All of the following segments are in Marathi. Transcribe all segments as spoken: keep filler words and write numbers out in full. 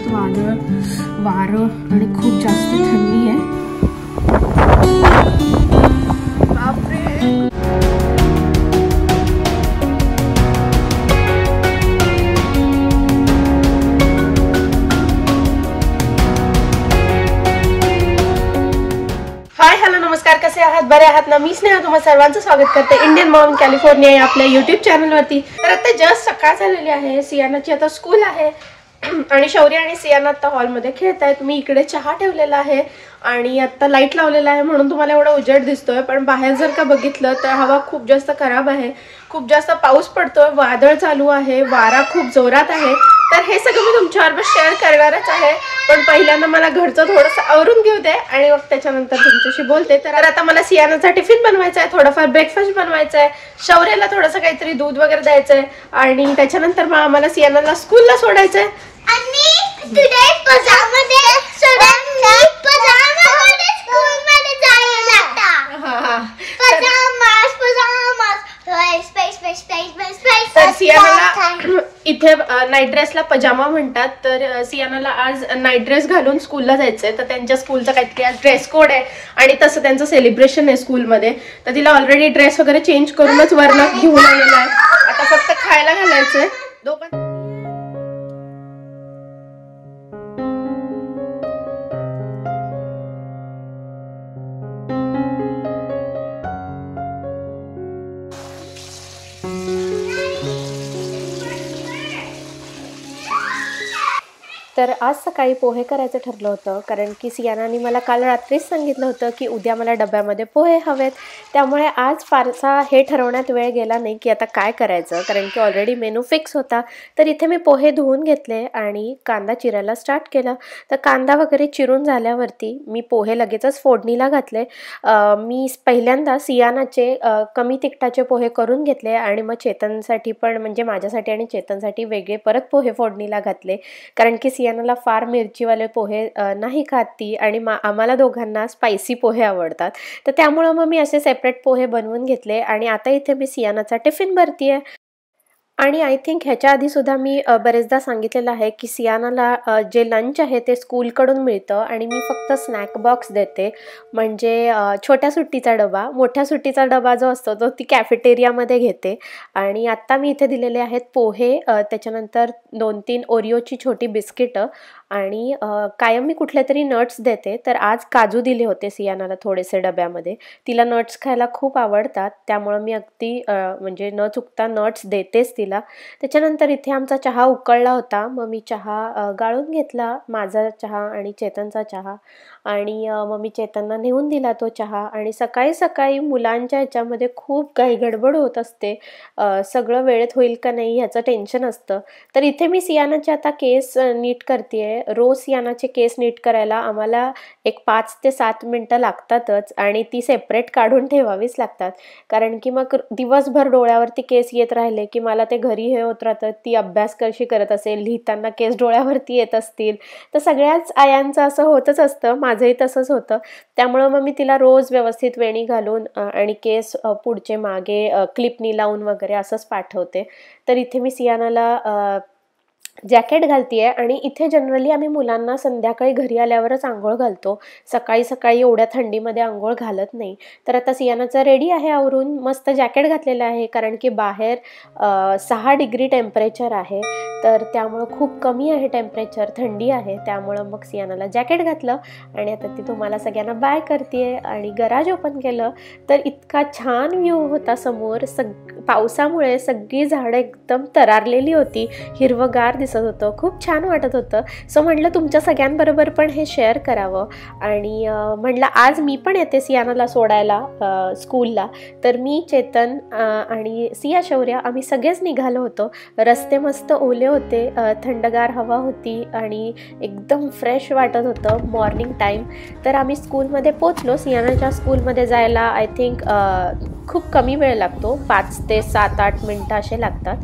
जोरात वादळ वारं आणि खूप जास्त थंडी आहे. हाय हॅलो नमस्कार, कसे आहात? बरे आहात ना? मी स्नेहा तुम्हा सर्वांचं स्वागत करते इंडियन मॉम कॅलिफोर्निया या आपल्या यूट्यूब चॅनलवरती. तर आता जस्ट सकाळ झालेली आहे. सियानाची आता स्कूल आहे आणि शौर्य आणि सियाना आता हॉलमध्ये खेळत आहेत. मी इकडे चहा ठेवलेला आहे आणि आता लाईट लावलेला आहे म्हणून तुम्हाला एवढा उजेड दिसतोय, पण बाहेर जर का बघितलं तर हवा खूप जास्त खराब आहे. खूप जास्त पाऊस पडतोय, वादळ चालू आहे, वारा खूप जोरात आहे. तर हे सगळं मी तुमच्याबरोबर शेअर करणारच आहे, पण पहिल्यांदा मला घरचं थोडंसं आवरून घेऊ दे आणि मग त्याच्यानंतर तुमच्याशी बोलते. तर आता मला सियानाचा टिफिन बनवायचा आहे, थोडाफार ब्रेकफास्ट बनवायचा आहे, शौर्याला थोडंसं काहीतरी दूध वगैरे द्यायचं आहे आणि त्याच्यानंतर मग आम्हाला सियानाला स्कूलला सोडायचं आहे. आणि टुडे पजामा डे, सगळ्यांनी पजामा मध्ये स्कूल मध्ये जायला लागतं. हां pyjamas pyjamas space space space space. तर सियानाला इथे नाईट ड्रेसला पजामा म्हणतात. तर सियानाला आज नाईट ड्रेस घालून स्कूलला जायचंय. तर त्यांच्या स्कूलचा काहीतरी आज ड्रेस कोड आहे आणि तसं त्यांचं सेलिब्रेशन आहे स्कूलमध्ये. तर तिला ऑलरेडी ड्रेस वगैरे चेंज करूनच वरनं घेऊन आलेला आहे. आता फक्त खायला घालायचंय दोघांना. तर आज सकाळी पोहे करायचं ठरलं होतं, कारण की सियानाने मला काल रात्रीच सांगितलं होतं की उद्या मला डब्यामध्ये पोहे हवेत. त्यामुळे आज फारसा हे ठरवण्यात वेळ गेला नाही की आता काय करायचं, कारण की ऑलरेडी मेनू फिक्स होता. तर इथे मी पोहे धुवून घेतले आणि कांदा चिरायला स्टार्ट केलं. तर कांदा वगैरे चिरून झाल्यावरती मी पोहे लगेचच फोडणीला घातले. मी पहिल्यांदा सियानाचे कमी तिखटाचे पोहे करून घेतले आणि मग चेतनसाठी पण, म्हणजे माझ्यासाठी आणि चेतनसाठी वेगळे परत पोहे फोडणीला घातले, कारण की सियानाला फार मिरचीवाले पोहे नाही खात ती आणि मा आम्हाला दोघांना स्पायसी पोहे आवडतात. तर त्यामुळं मग मी असे सेपरेट पोहे बनवून घेतले आणि आता इथे मी सियानाचा टिफिन भरतीये. आणि आय थिंक ह्याच्या आधीसुद्धा मी बरेचदा सांगितलेलं आहे की सियानाला जे लंच आहे ते स्कूलकडून मिळतं आणि मी फक्त स्नॅक बॉक्स देते, म्हणजे छोट्या सुट्टीचा डबा. मोठ्या सुट्टीचा डबा जो असतो तो ती कॅफेटेरियामध्ये घेते. आणि आत्ता मी इथे दिलेले आहेत पोहे, त्याच्यानंतर दोन तीन ओरिओची छोटी बिस्किटं आणि कायम मी कुठले तरी नट्स देते. तर आज काजू दिले होते सियानाला थोडेसे डब्यामध्ये. तिला नट्स खायला खूप आवडतात, त्यामुळं मी अगदी म्हणजे न चुकता नट्स देतेच तिला. त्याच्यानंतर इथे आमचा चहा उकळला होता, मग मी चहा गाळून घेतला, माझा चहा आणि चेतनचा चहा. आणि मग मी चेतनला नेऊन दिला तो चहा. आणि सकाळी सकाळी मुलांच्या ह्याच्यामध्ये खूप काही गडबड होत असते, सगळं वेळेत होईल का नाही ह्याचं टेन्शन असतं. तर इथे मी सियानाचे आता केस नीट करते. रोज सियानाचे केस नीट करायला आम्हाला एक पाच ते सात मिनटं लागतातच आणि ती सेपरेट काढून ठेवावीच लागतात, कारण की मग दिवसभर डोळ्यावरती केस येत राहिले की मला ते घरी हे होत राहतं, ती अभ्यास कशी करत असेल, लिहिताना केस डोळ्यावरती येत असतील. तर सगळ्याच आयांचं असं होतच असतं, माझंही तसंच होतं. त्यामुळं मग मी तिला रोज व्यवस्थित वेणी घालून आणि केस पुढचे मागे क्लिपनी लावून वगैरे असंच पाठवते. तर इथे मी सियानाला जॅकेट घालतीये आणि इथे जनरली आम्ही मुलांना संध्याकाळी घरी आल्यावरच आंघोळ घालतो, सकाळी सकाळी एवढ्या थंडीमध्ये आंघोळ घालत नाही. तर आता सियानाचं रेडी आहे आवरून, मस्त जॅकेट घातलेलं आहे, कारण की बाहेर सहा डिग्री टेम्परेचर आहे. तर त्यामुळं खूप कमी आहे टेम्परेचर, थंडी आहे. त्यामुळं मग सियानाला जॅकेट घातलं आणि आता ती तुम्हाला सगळ्यांना बाय करते. आणि गराज ओपन केलं तर इतका छान व्ह्यू होता समोर. सग पावसामुळे सगळी झाडं एकदम तरारलेली होती, हिरवगार दिसत होतं, खूप छान वाटत होतं. सो म्हटलं तुमच्या सगळ्यांबरोबर पण हे शेअर करावं. आणि म्हटलं आज मी पण येते सियानाला सोडायला स्कूलला. तर मी, चेतन आणि सिया, शौर्य आम्ही सगळेच निघालो होतो. रस्ते मस्त ओले होते, थंडगार हवा होती आणि एकदम फ्रेश वाटत होतं मॉर्निंग टाईम. तर आम्ही स्कूलमध्ये पोचलो. सियानाच्या स्कूलमध्ये जायला आय थिंक खूप कमी वेळ लागतो, पाच ते सात आठ मिनटं असे लागतात.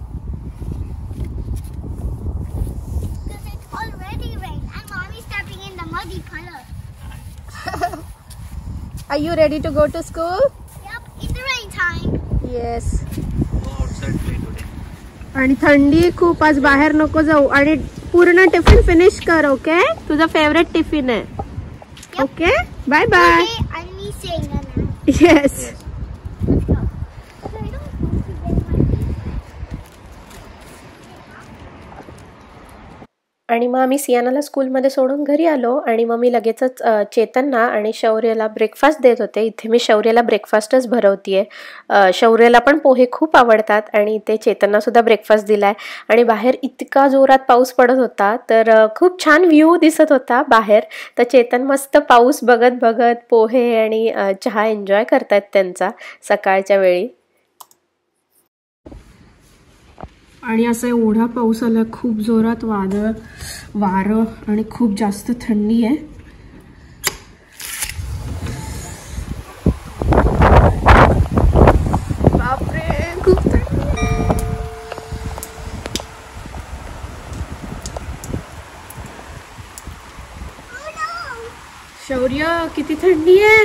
Are you ready to go to school? Yep, in the rain time. Yes. Go outside play today. आणि थंडी खूप, आज बाहेर नको जाऊ. आणि पूर्ण टिफिन फिनिश कर. ओके, तुझा फेवरेट टिफिन आहे. Okay, bye bye. Okay, and me saying that now. Yes. Let's go. So I don't want to get my आणि मग आम्ही सियानाला स्कूलमध्ये सोडून घरी आलो आणि मग मी लगेचच चेतनना आणि शौर्यला ब्रेकफास्ट देत होते. इथे मी शौर्यला ब्रेकफास्टच भरवतीये. शौर्यला पण पोहे खूप आवडतात आणि इथे चेतननासुद्धा ब्रेकफास्ट दिला आहे. आणि बाहेर इतका जोरात पाऊस पडत होता तर खूप छान व्ह्यू दिसत होता बाहेर. तर चेतन मस्त पाऊस बघत बघत पोहे आणि चहा एन्जॉय करतायत त्यांचा सकाळच्या वेळी. आणि असा एवढा पाऊस आला, खूप जोरात वादळ वारं आणि खूप जास्त थंडी आहे. बापरे, खूप थंडी. शौर्य, किती थंडी आहे.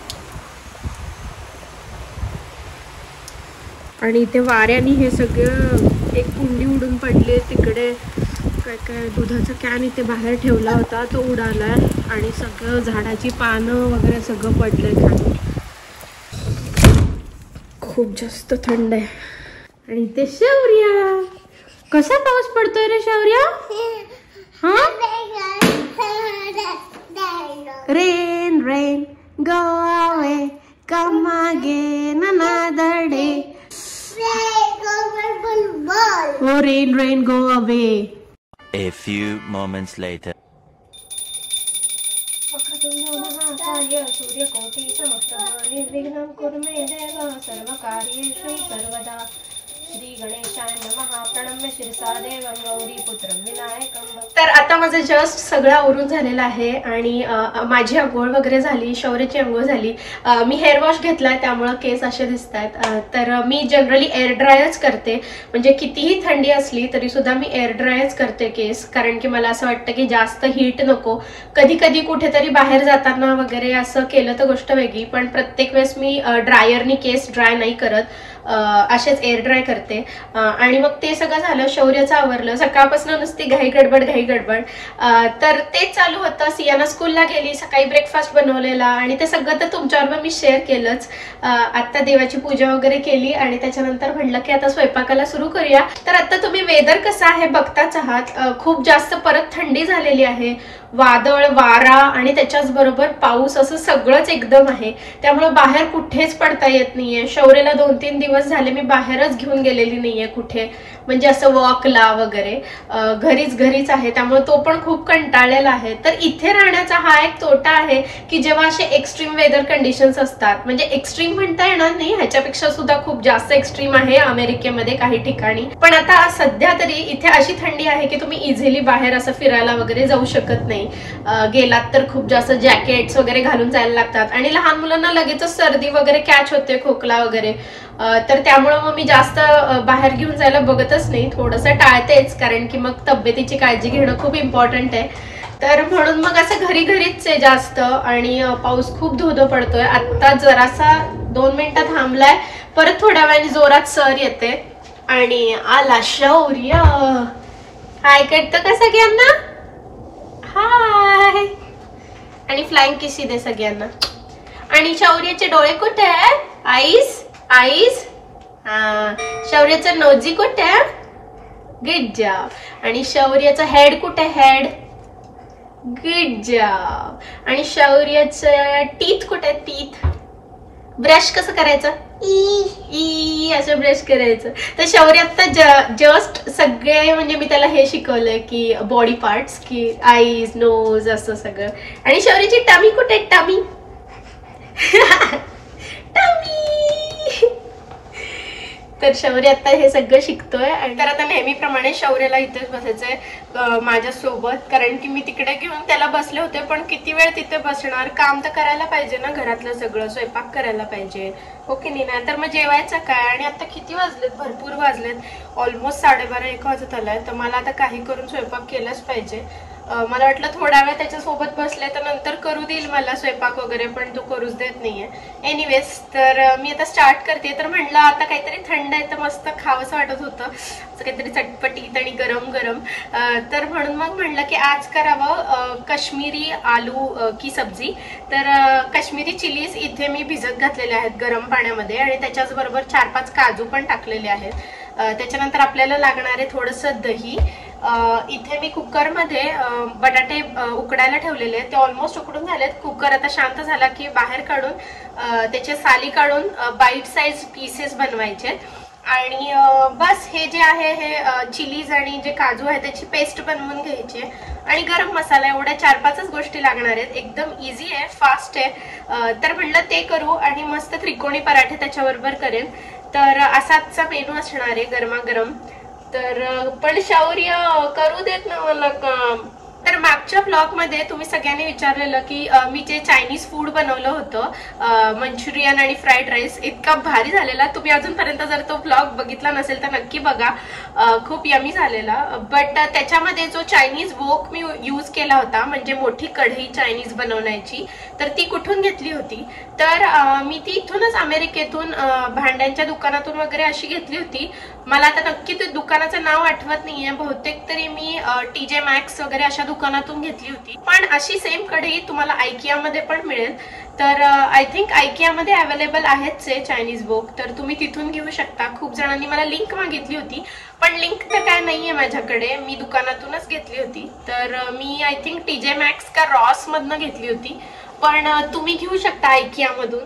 आणि इथे वाऱ्याने हे सगळं एक कुंडी उडून पडली. तिकडे काय काय दुधाचा कॅन इथे बाहेर ठेवला होता तो उडालाय आणि सगळं झाडाची पानं वगैरे सगळं पडलंय खाली. खूप जास्त थंड आहे. आणि इथे शौर्य, कसा पाऊस पडतोय रे शौर्य. हा, rain rain go away come again another day. Oh, rain, rain, go away. A few moments later. सूर्यकोटि समप्रभ निर्विघ्नं कुरु मे देव सर्वकार्येषु सर्वदा. श्री गणेशाय नमः. प्रणम्य शिरसा देवं गौरीपुत्रं विनायकं. तर आता माझं जस्ट सगळं आवरून झालेलं आहे आणि माझी आंघोळ वगैरे झाली, शौर्याची आंघोळ झाली. मी हेअर वॉश घेतलाय त्यामुळं केस असे दिसत आहेत. तर मी जनरली एअर ड्रायच करते, म्हणजे कितीही थंडी असली तरी सुद्धा मी एअर ड्रायच करते केस, कारण की मला असं वाटतं की जास्त हीट नको. कधी कधी कुठेतरी बाहेर जाताना वगैरे असं केलं तर गोष्ट वेगळी, पण प्रत्येक वेळेस मी ड्रायरनी केस ड्राय नाही करत, असेच एअर ड्राय करते. आणि मग ते सगळं झालं, शौर्याचं आवरलं. सकाळपासून नुसती घाई गडबड घाई गडबड तर तेच चालू होतं. सियाना स्कूलला गेली, सकाळी ब्रेकफास्ट बनवलेला आणि ते सगळं तर तुमच्याबरोबर मी शेअर केलंच. आता देवाची पूजा वगैरे केली आणि त्याच्यानंतर म्हणलं की आता स्वयंपाकाला सुरू करूया. तर आता तुम्ही वेदर कसं आहे बघताच आहात. खूप जास्त परत थंडी झालेली आहे, वादळ वारा आणि त्याच्याच बरोबर पाऊस, असं सगळंच एकदम आहे. त्यामुळे बाहेर कुठेच पडता येत नाहीये. शौर्याला दोन तीन दिवस झाले मी बाहेरच घेऊन गेलेली नाहीये कुठे, म्हणजे असं वॉकला वगैरे. घरीच घरीच आहे, त्यामुळे तो पण खूप कंटाळलेला आहे. तर इथे राहण्याचा हा एक तोटा आहे की जेव्हा असे एक्स्ट्रीम वेदर कंडिशन्स असतात, म्हणजे एक्स्ट्रीम म्हणता येणार नाही, ह्याच्यापेक्षा सुद्धा खूप जास्त एक्स्ट्रीम आहे अमेरिकेमध्ये काही ठिकाणी. पण आता सध्या तरी इथे अशी थंडी आहे की तुम्ही इझिली बाहेर असं फिरायला वगैरे जाऊ शकत नाही. गेलात तर खूप जास्त जॅकेट्स वगैरे घालून जायला लागतात आणि लहान मुलांना लगेचच सर्दी वगैरे कॅच होते, खोकला वगैरे. तर त्यामुळं मग मी जास्त बाहेर घेऊन जायला बघतच नाही, थोडंसं टाळतेच, कारण की मग तब्येतीची काळजी घेणं खूप इम्पॉर्टंट आहे. तर म्हणून मग असं घरी घरीच आहे जास्त. आणि पाऊस खूप धोधो पडतोय. आत्ता जरासा दोन मिनिटं थांबलाय, परत थोड्या वेळाने जोरात सर येते आणि आला शौर्य. हाय करतं का सगळ्यांना, हाय. आणि फ्लाइंग किसी दे सगळ्यांना. आणि शौर्याचे डोळे कुठे आहेत, आईस आईस. हा, शौर्याचं नोजी कुठे आहे, गुड जॉब. आणि शौर्याचं हेड कुठे, हेड, गुड जॉब. आणि शौर्याचं टीथ कुठे, टीथ. ब्रश कसं करायचं, ई ई असं ब्रश करायचं. तर शौर्य आता जस्ट सगळे, म्हणजे मी त्याला हे शिकवलंय की बॉडी पार्ट्स, की आईज नोज असं सगळं. आणि शौर्याची टमी कुठे, टमी टमी. तर शौर्य आता हे सगळं शिकतोय. तर आता नेहमीप्रमाणे शौर्याला इथेच बसायचंय माझ्यासोबत, कारण की मी तिकडे घेऊन त्याला बसले होते, पण किती वेळ तिथे बसणार, काम तर करायला पाहिजे ना, घरातलं सगळं स्वयंपाक करायला पाहिजे, हो की नाही. तर मग जेवायचं काय. आणि आता किती वाजलेत, भरपूर वाजलेत, ऑलमोस्ट साडेबारा एक वाजत आलाय. तर मला आता काही करून स्वयंपाक केलाच पाहिजे. मला वाटलं थोडा वेळ त्याच्यासोबत बसले तर नंतर करू देईल मला स्वयंपाक वगैरे, पण तो करूच देत नाहीये. एनिवेज, तर मी आता स्टार्ट करते. तर म्हणलं आता काहीतरी थंड आहे तर मस्त खावंसं वाटत होतं, असं काहीतरी चटपटीत आणि गरम गरम. तर म्हणून मग म्हणलं की आज करावं काश्मीरी आलू की सब्जी. तर काश्मीरी चिलीज इथे मी भिजत घातलेले आहेत गरम पाण्यामध्ये, आणि त्याच्याच बरोबर चार पाच काजू पण टाकलेले आहेत. त्याच्यानंतर आपल्याला लागणार आहे थोडंसं दही. इथे मी कुकरमध्ये बटाटे उकडायला ठेवलेले आहेत, ते ऑलमोस्ट उकडून झालेत. कुकर आता शांत झाला की बाहेर काढून त्याचे साली काढून बाईट साईज पीसेस बनवायचे. आणि बस हे जे आहे हे चिलीज आणि जे काजू आहे त्याची पेस्ट बनवून घ्यायची आहे, आणि गरम मसाला, एवढ्या चार पाचच गोष्टी लागणार आहेत. एकदम इझी आहे, फास्ट आहे. तर म्हणलं ते करू आणि मस्त त्रिकोणी पराठे त्याच्याबरोबर करेन. तर असाचा मेनू असणार आहे गरमागरम. तर पण शौर्य करू देत ना मला काम. तर मागच्या ब्लॉग मध्ये तुम्ही सगळ्यांनी विचारलेलं की मी जे चायनीज फूड बनवलं होतं मंचुरियन आणि फ्राईड राईस, इतका भारी झालेला. तुम्ही अजूनपर्यंत जर तो ब्लॉग बघितला नसेल तर नक्की बघा, खूप यमी झालेला. बट त्याच्यामध्ये जो चायनीज वोक मी यूज केला होता, म्हणजे मोठी कढई चायनीज बनवण्याची, तर ती कुठून घेतली होती? तर मी ती इथूनच अमेरिकेतून भांड्यांच्या दुकानातून वगैरे अशी घेतली होती. मला आता नक्की ते दुकानाचं नाव आठवत नाहीये, बहुतेक तरी मी टी जे मॅक्स वगैरे अशा दुकानातून घेतली होती. पण अशी सेम कढई तुम्हाला आयकिया मध्ये पण मिळेल. तर आय थिंक आयकिया मध्ये अवेलेबल आहेच आहे चायनीज वोक, तर तुम्ही तिथून घेऊ शकता. खूप जणांनी मला लिंक मागितली होती, पण लिंक तर काय नाहीये माझ्याकडे, मी दुकानातूनच घेतली होती. तर मी I think T J Maxx का रॉस मधनं घेतली होती, पण तुम्ही घेऊ शकता आयकिया मधून.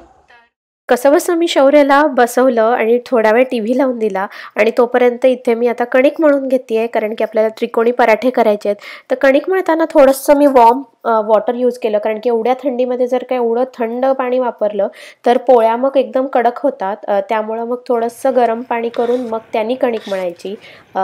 कसं बसं मी शौर्याला बसवलं आणि थोडा वेळ टी व्ही लावून दिला, आणि तोपर्यंत इथे मी आता कणिक मळून घेते आहे, कारण की आपल्याला त्रिकोणी पराठे करायचे आहेत. तर कणिक मळताना थोडंसं मी वॉर्म वॉटर यूज केलं, कारण की एवढ्या थंडीमध्ये जर का एवढं थंड पाणी वापरलं तर पोळ्या मग एकदम कडक होतात. त्यामुळं मग थोडंसं गरम पाणी करून मग त्यांनी कणिक मळायची.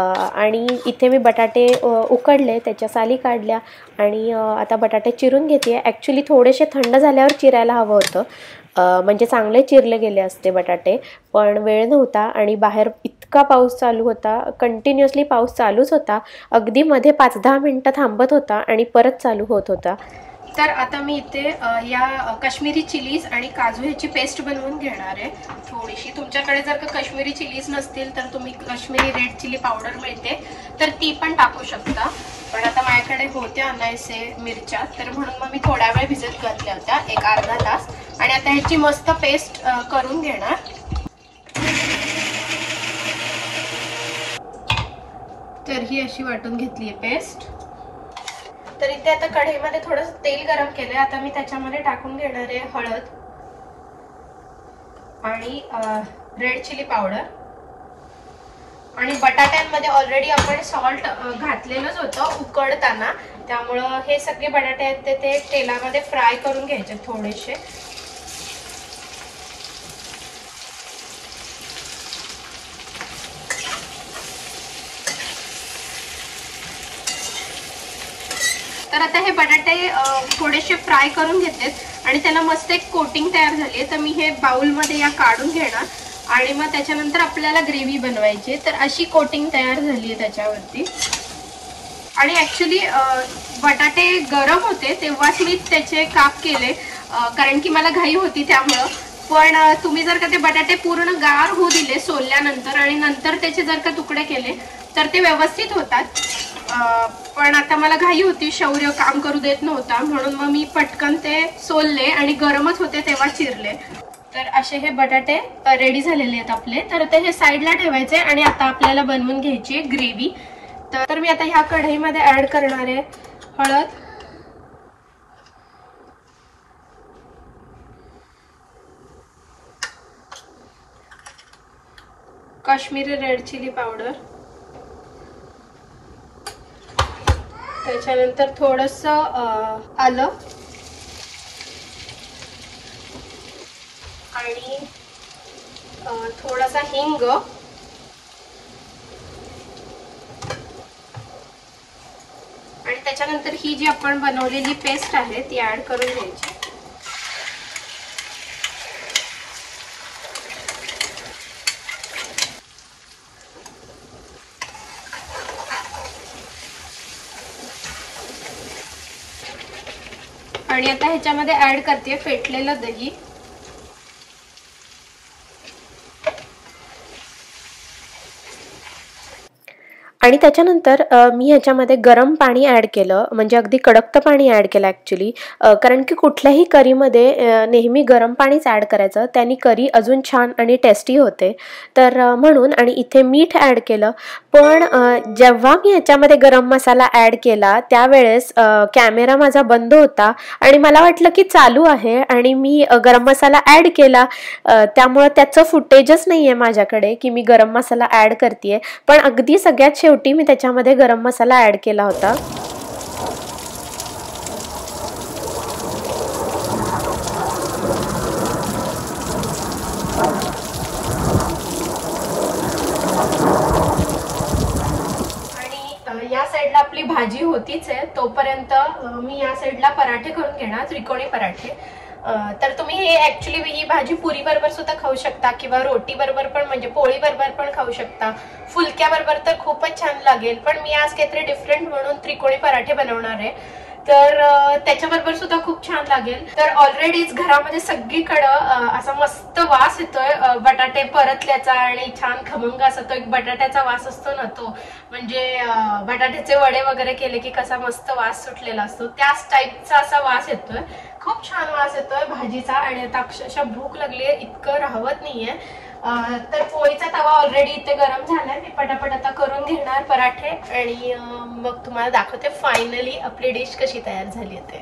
आणि इथे मी बटाटे उकडले, त्याच्या साली काढल्या, आणि आता बटाटे चिरून घेते आहे. ॲक्च्युली थोडेसे थंड झाल्यावर चिरायला हवं होतं, म्हणजे चांगले चिरले गेले असते बटाटे, पण वेळ नव्हता आणि बाहेर इतका पाऊस चालू होता, कंटिन्युअसली पाऊस चालूच होता. अगदी मध्ये पाच दहा मिनटं थांबत होता आणि परत चालू होत होता. तर आता मी इथे या काश्मीरी चिलीज आणि काजू ह्याची पेस्ट बनवून घेणार आहे थोडीशी. तुमच्याकडे जर का काश्मीरी चिलीज नसतील तर तुम्ही काश्मीरी रेड चिली पावडर मिळते तर ती पण टाकू शकता. पण आता माझ्याकडे होत्या अनायसे मिरच्या, तर म्हणून मग मी थोड्या वेळ भिजत घातल्या होत्या, एक अर्धा तास. आणि आता ह्याची मस्त पेस्ट करून घेणार. तर ही अशी वाटून घेतली आहे पेस्ट. तर इथे आता कढईमध्ये थोडंसं तेल गरम केलंय, आता मी त्याच्यामध्ये टाकून घेणार आहे हळद आणि रेड चिली पावडर. आणि बटाट्यांमध्ये ऑलरेडी आपण सॉल्ट घातलेलंच होतं उकडताना, त्यामुळं हे सगळे बटाटे आहेत ते ते तेलामध्ये फ्राय करून घ्यायचे थोडेसे. तर आता हे बटाटे थोडेसे फ्राय करून घेतलेत आणि त्याला मस्त एक कोटिंग तयार झाली आहे. तर मी हे बाउलमध्ये या काढून घेणार आणि मग त्याच्यानंतर आपल्याला ग्रेव्ही बनवायची. तर अशी कोटिंग तयार झाली आहे त्याच्यावरती. आणि ॲक्च्युली बटाटे गरम होते तेव्हाच मी त्याचे काप केले, कारण की मला घाई होती त्यामुळं. पण तुम्ही जर का ते बटाटे पूर्ण गार होऊ दिले सोलल्यानंतर आणि नंतर त्याचे जर का तुकडे केले तर ते व्यवस्थित होतात. पण आता मला घाई होती, शौर्य काम करू देत नव्हता, म्हणून मग मी पटकन ते सोलले आणि गरमच होते तेव्हा चिरले. तर असे हे बटाटे रेडी झालेले आहेत आपले. तर ते हे साईडला ठेवायचे आणि आता आपल्याला बनवून घ्यायची आहे ग्रेव्ही. तर मी आता ह्या कढईमध्ये ऍड करणार आहे हळद, काश्मीरी रेड चिली पावडर, त्याच्यानंतर थोडंसं आलं आणि थोडासा हिंग आणि त्याच्यानंतर ही जी आपण बनवलेली पेस्ट आहे ती ऍड करून घ्यायची. आणि आता ह्याच्यामध्ये ऍड करते फेटलेलं दही. आणि त्याच्यानंतर मी ह्याच्यामध्ये गरम पाणी ॲड केलं, म्हणजे अगदी कडकतं पाणी ॲड केलं ॲक्च्युली, कारण की कुठल्याही करीमध्ये नेहमी गरम पाणीच ॲड करायचं, त्याने करी अजून छान आणि टेस्टी होते. तर म्हणून आणि इथे मीठ ॲड केलं. पण जेव्हा मी ह्याच्यामध्ये गरम मसाला ॲड केला त्यावेळेस कॅमेरा माझा बंद होता आणि मला वाटलं की चालू आहे आणि मी गरम मसाला ॲड केला, त्यामुळं त्याचं फुटेजच नाही आहे माझ्याकडे की मी गरम मसाला ॲड करते. पण अगदी सगळ्यात शेवटी मी त्याच्यामध्ये गरम मसाला ॲड केला होता. आणि या साईडला आपली भाजी होतीच आहे, तोपर्यंत मी या साईडला पराठे करून घेणार, त्रिकोणी पराठे. तर तुम्ही हे ऍक्च्युली ही भाजी पुरी बरोबर सुद्धा खाऊ शकता किंवा रोटी बरोबर पण, म्हणजे पोळी बरोबर पण खाऊ शकता. फुलक्या बरोबर तर खूपच छान लागेल. पण मी आज काहीतरी डिफरंट म्हणून त्रिकोणी पराठे बनवणार आहे, तर त्याच्याबरोबर सुद्धा खूप छान लागेल. तर ऑलरेडीच घरामध्ये सगळीकडं असा मस्त वास येतोय बटाटे परतल्याचा आणि छान खमंग असा तो एक बटाट्याचा वास असतो ना, तो म्हणजे बटाट्याचे वडे वगैरे केले की कसा मस्त वास सुटलेला असतो, त्याच टाईपचा असा वास येतोय. खूप छान वास येतोय भाजीचा आणि आता अक्षरशः भूक लागली आहे, इतकं राहवत नाहीये. तर पोळीचा तवा ऑलरेडी इथे गरम झालाय, मी पटापट आता करून घेणार पराठे आणि मग तुम्हाला दाखवते फायनली आपली डिश कशी तयार झाली आहे.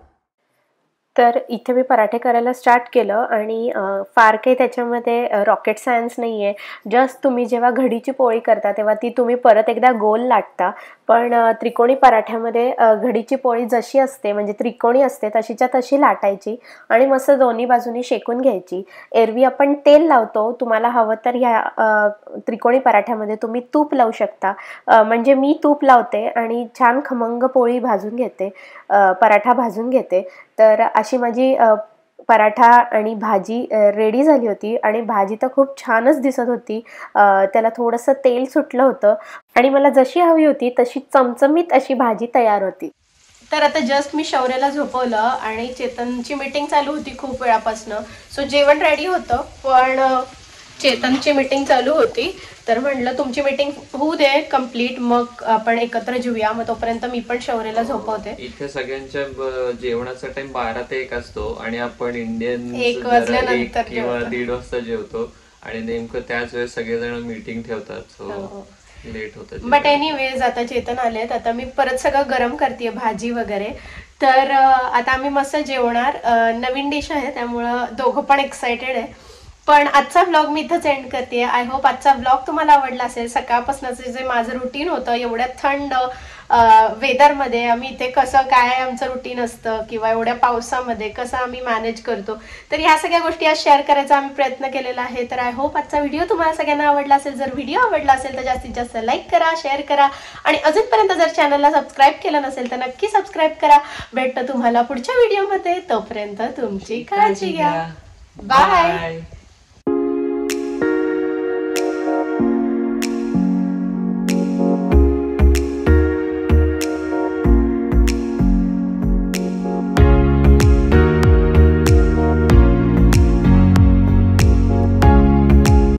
तर इथे मी पराठे करायला स्टार्ट केलं आणि फार काही त्याच्यामध्ये रॉकेट सायन्स नाही आहे. जस्ट तुम्ही जेव्हा घडीची पोळी करता तेव्हा ती तुम्ही परत एकदा गोल लाटता, पण त्रिकोणी पराठ्यामध्ये घडीची पोळी जशी असते म्हणजे त्रिकोणी असते तशीच्या तशी लाटायची आणि मस्त दोन्ही बाजूनी शेकून घ्यायची. एरवी आपण तेल लावतो, तुम्हाला हवं तर ह्या त्रिकोणी पराठ्यामध्ये तुम्ही तूप लावू शकता. म्हणजे मी तूप लावते आणि छान खमंग पोळी भाजून घेते, पराठा भाजून घेते. तर अशी माझी पराठा आणि भाजी रेडी झाली होती आणि भाजी तर खूप छानच दिसत होती. त्याला थोडंसं तेल सुटलं होतं आणि मला जशी हवी होती तशी चमचमीत अशी भाजी तयार होती. तर आता जस्ट मी शौर्याला झोपवलं आणि चेतनची मीटिंग चालू होती खूप वेळापासून, सो जेवण रेडी होतं पण चेतनची मीटिंग चालू होती. तर म्हटलं तुमची मीटिंग होऊ दे कंप्लीट, मग आपण एकत्र जेऊया. मग तोपर्यंत मी पण शौर्याला झोपवते. इथे सगळ्यांच्या जेवणाचा टाइम बारा ते एक असतो आणि आपण इंडियन एक वाजल्यानंतर किंवा दीड वाजता जेवतो आणि नेमकं त्याच वेळेस सगळेजण मीटिंग ठेवतात, सो लेट होतं. बट एनिवेज आता चेतन आलेत, आता मी परत सगळं गरम करते भाजी वगैरे. तर आता आम्ही मस्त जेवणार. नवीन डिश आहे त्यामुळं दोघं पण एक्सायटेड आहे. पण आजचा व्लॉग मी इथंच एंड करते. आय होप आजचा व्लॉग तुम्हाला आवडला असेल. सकाळपासूनचं जे माझं रुटीन होतं एवढ्या थंड वेदरमध्ये आम्ही इथे कसं काय आमचं रुटीन असतं किंवा एवढ्या पावसामध्ये कसं आम्ही मॅनेज करतो, तर ह्या सगळ्या गोष्टी आज शेअर करायचा आम्ही प्रयत्न केलेला आहे. तर आय होप आजचा व्हिडिओ तुम्हाला सगळ्यांना आवडला असेल. जर व्हिडिओ आवडला असेल तर जास्तीत जास्त लाईक करा, शेअर करा आणि अजूनपर्यंत जर चॅनलला सबस्क्राईब केलं नसेल तर नक्की सबस्क्राईब करा. भेटतं तुम्हाला पुढच्या व्हिडिओमध्ये. तोपर्यंत तुमची काळजी घ्या. बाय.